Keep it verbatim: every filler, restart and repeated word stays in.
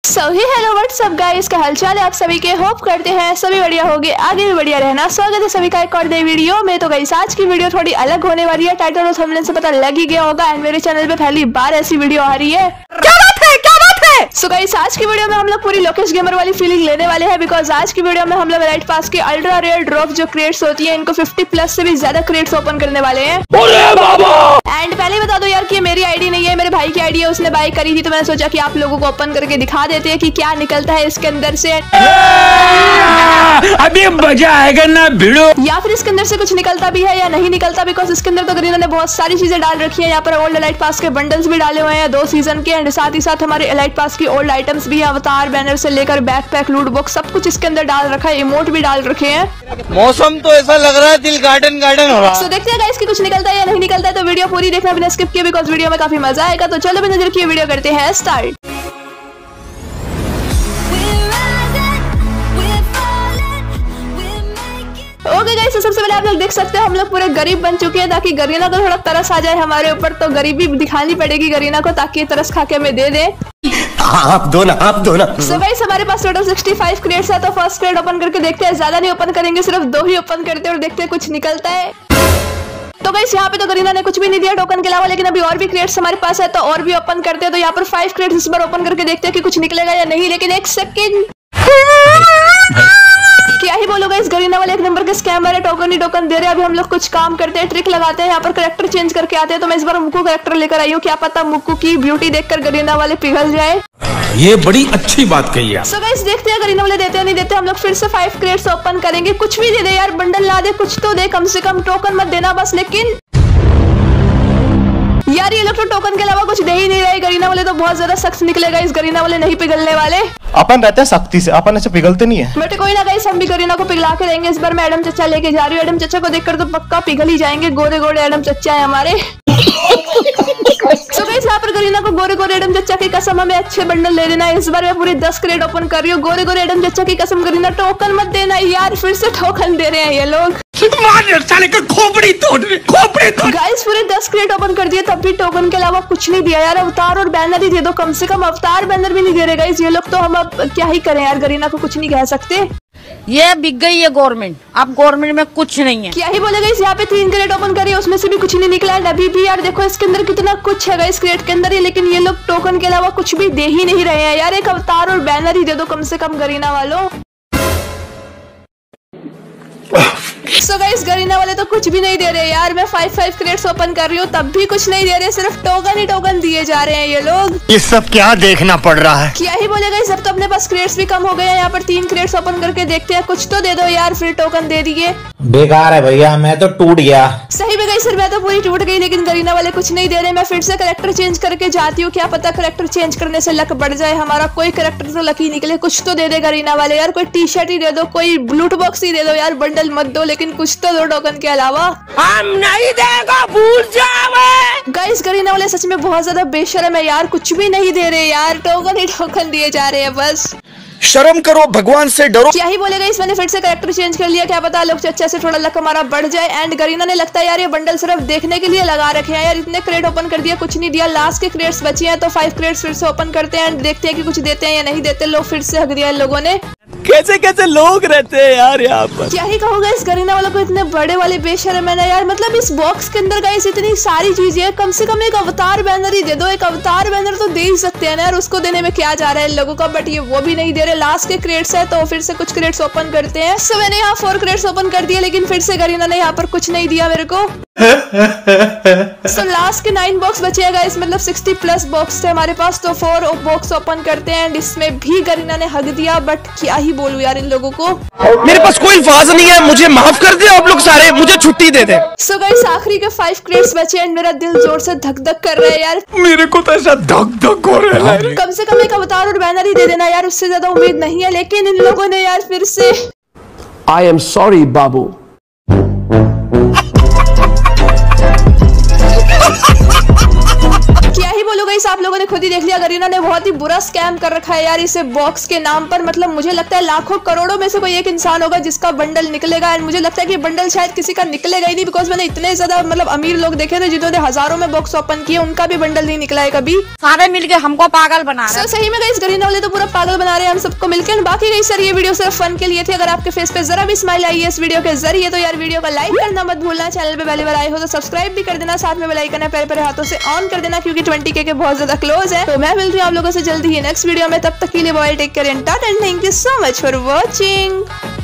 सो hi hello what's up guys, क्या हालचाल है आप सभी के। होप करते हैं सभी बढ़िया होंगे, आगे भी बढ़िया रहना। स्वागत है सभी का एक और नई वीडियो में। तो गाइस आज की वीडियो थोड़ी अलग होने वाली है, टाइटल और थंबनेल से पता लग ही गया होगा। एंड मेरे चैनल पे पहली बार ऐसी वीडियो आ रही है। क्या बात है, क्या बात है। सो गाइस आज की वीडियो में हम लोग पूरी लोकेश गेमर वाली फीलिंग लेने वाले हैं, बिकॉज आज की वीडियो में हम लोग एलाइट पास के अल्ट्रा रेयर ड्रॉप जो क्रेट्स होती है, इनको फिफ्टी प्लस से भी ज्यादा क्रेट्स ओपन करने वाले हैं। एंड पहले बता दो यार कि मेरी आईडी नहीं है, मेरे भाई की आईडी है, उसने बाय करी थी। तो मैंने सोचा कि आप लोगों को ओपन करके दिखा देते हैं कि क्या निकलता है इसके अंदर से। अभी मजा आएगा ना भिड़ो। या फिर इसके अंदर से कुछ निकलता भी है या नहीं निकलता, बिकॉज इसके अंदर तो गरीना ने बहुत सारी चीजें डाल रखी है। यहाँ पर ओल्ड एलाइट पास के बंडल्स भी डाले हुए हैं दो सीजन के, एंड साथ ही साथ हमारे एलाइट पास की ओल्ड आइटम्स भी, अवतार बैनर से लेकर बैकपैक, लूट बॉक्स, सब कुछ इसके अंदर डाल रखा है। इमोट भी डाल रखे हैं। मौसम तो ऐसा लग रहा है दिल गार्डन गार्डन हो रहा है। so, देखते हैं गाइस कि कुछ निकलता है या नहीं निकलता है। तो वीडियो पूरी देखना बिना स्किप किए, बिकॉज वीडियो में काफी मजा आएगा। तो चलो बिना देर किए वीडियो करते हैं स्टार्ट। ओके गाइस, तो सबसे पहले आप लोग देख सकते हैं हम लोग पूरे गरीब बन चुके हैं, ताकि गरीना को थोड़ा तरस आ जाए हमारे ऊपर। तो गरीबी दिखानी पड़ेगी गरीना को, ताकि तरस खा के हमें दे दे। आप दो ना, आप दो ना। सो गाइस हमारे पास टोटल सिक्सटी फाइव क्रेट्स है। तो फर्स्ट क्रेट ओपन करके देखते हैं, ज्यादा नहीं ओपन करेंगे, सिर्फ दो ही ओपन करते हैं और देखते हैं कुछ निकलता है। तो गाइस यहाँ पे तो गरीना ने कुछ भी नहीं दिया टोकन के अलावा, लेकिन अभी और भी क्रेट्स हमारे पास है, तो और भी ओपन करते हैं। तो यहाँ पर फाइव क्रेट्स इस बार ओपन करके देखते हैं कि कुछ निकलेगा या नहीं। लेकिन एक सेकेंड, क्या ही बोलो गाइस, गरीना वाले एक नंबर के स्कैमर है, टोकन ही टोकन दे रहे हैं। अभी हम लोग कुछ काम करते हैं, ट्रिक लगाते हैं, यहाँ पर कैरेक्टर चेंज करके आते हैं। तो मैं इस बार मुक्कू कैरेक्टर लेकर आई हूँ, क्या पता मुक्कू की ब्यूटी देखकर गरीना वाले पिघल जाए। ये बड़ी अच्छी बात कही है। सो गाइस देखते हैं गरीना वाले देते हैं नहीं देते। हम लोग फिर से फाइव क्रेट्स ओपन करेंगे। कुछ भी दे दे यार, बंडल ला दे, कुछ तो दे, कम से कम टोकन मत देना बस। लेकिन यार ये लोग तो टोकन के अलावा कुछ दे ही नहीं रहे। गरीना वाले तो बहुत ज्यादा सख्त निकलेगा, इस गरीना वाले नहीं पिघलने वाले। अपन रहते हैं सख्ती से, अपन ऐसे पिघलते नहीं है। बेटे कोई ना गाइस, हम भी गरीना को पिघला के देंगे। इस बार मैं एडम चचा लेके जा रही हूँ। एडम चचा को देखकर तो पक्का पिघल ही जाएंगे, गोरे गोरे एडम चचा है हमारे। सो गाइस यहाँ पर गरीना को गोरे गोरे एडम चचा की कसम हमें अच्छे बंडल ले देना है। इस बार मैं पूरे दस क्रेट ओपन कर रही हूँ। गोरे गोरे एडम चचा की कसम गरीना, टोकन मत देना यार। फिर से टोकन दे रहे हैं ये लोग। साले का खोपड़ी तोड़ खोपड़ी तोड़। गाइस पूरे दस क्रेट ओपन कर दिए, तब भी टोकन के अलावा कुछ नहीं दिया यार। अवतार और बैनर ही दे दो, कम से कम अवतार बैनर भी नहीं दे रहे गाइस ये लोग। तो हम अब क्या ही करें यार, गरीना को कुछ नहीं कह सकते। ये बिक गई है गवर्नमेंट, अब गवर्नमेंट में कुछ नहीं है। क्या ही बोले गाइस, यहाँ पे तीन क्रेट ओपन करिए, उसमें से भी कुछ नहीं निकला है। अभी भी यार देखो इसके अंदर कितना कुछ है गाइस क्रेट के अंदर ही, लेकिन ये लोग टोकन के अलावा कुछ भी दे ही नहीं रहे हैं यार। एक अवतार और बैनर ही दे दो कम से कम गरीना वालों। सो so गाइस गरीना वाले तो कुछ भी नहीं दे रहे यार। मैं फाइव फाइव क्रेट्स ओपन कर रही हूँ, तब भी कुछ नहीं दे रहे, सिर्फ टोकन ही टोकन दिए जा रहे हैं ये लोग। ये सब क्या देखना पड़ रहा है। क्या ही बोले गाइस, अब तो अपने पास क्रेट्स भी कम हो गए हैं। यहाँ पर तीन क्रेट्स ओपन करके देखते हैं, कुछ तो दे दो यार। फिर टोकन दे दिए, बेकार है भैया, मैं तो टूट गया। सही में गाइस सर मैं तो पूरी टूट गई, लेकिन गरीना वाले कुछ नहीं दे रहे। मैं फिर से कैरेक्टर चेंज करके जाती हूँ, क्या पता कैरेक्टर चेंज करने से लक बढ़ जाए हमारा। कोई कैरेक्टर तो लकी निकले, कुछ तो दे दे गरीना वाले यार। कोई टी शर्ट ही दे दो, कोई लूट बॉक्स ही दे दो यार, बंडल मत दो, लेकिन कुछ तो दो टोकन के अलावा। हम नहीं देगा, भूल जाओ। गाइस गरीना वाले सच में बहुत ज्यादा बेशर्म है यार, कुछ भी नहीं दे रहे यार, टोकन ही टोकन दिए जा रहे हैं बस। शर्म करो, भगवान से डरो। क्या ही बोले गाइस, मैंने फिर से कैरेक्टर चेंज कर लिया, क्या पता लोग चच्चा से थोड़ा लक हमारा बढ़ जाए। एंड गरीना ने लगता है यार ये बंडल सिर्फ देखने के लिए लगा रखे हैं यार। इतने क्रेट ओपन कर दिया, कुछ नहीं दिया। लास्ट के क्रेट्स बचे हैं, तो फाइव क्रेट्स फिर से ओपन करते हैं एंड देखते हैं कि कुछ देते हैं या नहीं देते। लोग फिर से हक दिया इन लोगों ने। कैसे कैसे लोग रहते हैं यार यहाँ पर। क्या ही कहोगे इस गरीना वालों को, इतने बड़े वाले बेशर्म है ना यार। मतलब इस बॉक्स के अंदर गाइस इतनी सारी चीजें है, कम से कम एक अवतार बैनर ही दे दो। एक अवतार बैनर तो दे ही सकते हैं ना यार, उसको देने में क्या जा रहा है इन लोगों का। बट ये वो भी नहीं दे रहे। लास्ट के क्रेट्स है, तो फिर से कुछ क्रेट्स ओपन करते हैं। सो मैंने यहाँ फोर क्रेट्स ओपन कर दिए, लेकिन फिर से गरीना ने यहाँ पर कुछ नहीं दिया मेरे को। सो लास्ट के नाइन बॉक्स बचे गाइस, मतलब सिक्सटी प्लस बॉक्स थे हमारे पास। तो फोर बॉक्स ओपन करते हैं, एंड इसमें भी गरीना ने हक दिया। बट क्या ही बोलूं यार इन लोगों को। मेरे पास कोई अल्फाज नहीं है, मुझे माफ कर दे आप लोग सारे, मुझे छुट्टी दे दे। सो गाइस आखिरी के फाइव क्रेट्स बचे, एंड मेरा दिल जोर से धक धक कर रहा है यार। मेरे को तो ऐसा धक धक हो रहा है। कम से कम एक अवतार और बैनर ही दे देना यार, उससे ज्यादा उम्मीद नहीं है। लेकिन इन लोगों ने यार फिर से। आई एम सॉरी बाबू। क्या ही बोलो गाइस, आप लोगों ने खुद ही देख लिया, गरीना ने बहुत ही बुरा स्कैम कर रखा है यार इसे बॉक्स के नाम पर। मतलब मुझे लगता है लाखों करोड़ों में से कोई एक इंसान होगा जिसका बंडल निकलेगा, एंड मुझे लगता है कि बंडल शायद किसी का निकलेगा ही नहीं, बिकॉज मैंने इतने ज्यादा मतलब अमीर लोग देखे थे जिन्होंने हजारों में बॉक्स ओपन किए, उनका भी बंडल नहीं निकला है कभी। सारे मिलके हमको पागल बना रहे हैं। सही में गाइस गरीना वाले तो पूरा पागल बना रहे हैं हम सबको मिलकर। बाकी गाइस सर ये वीडियो सिर्फ फन के लिए थी। अगर आपके फेस पे जरा भी स्माइल आई है इस वीडियो के जरिए तो यार वीडियो को लाइक करना मत भूलना, चैनल पे पहली बार आए हो तो सब्सक्राइब भी कर देना, साथ में बेल आइकन है प्यारे प्यारे हाथों से ऑन कर देना क्योंकि ट्वेंटी के के बहुत ज्यादा क्लोज है। तो मैं मिलती हूँ आप लोगों से जल्दी ही नेक्स्ट वीडियो में, तब तक के लिए bye, take care and tata and thank you so much for watching.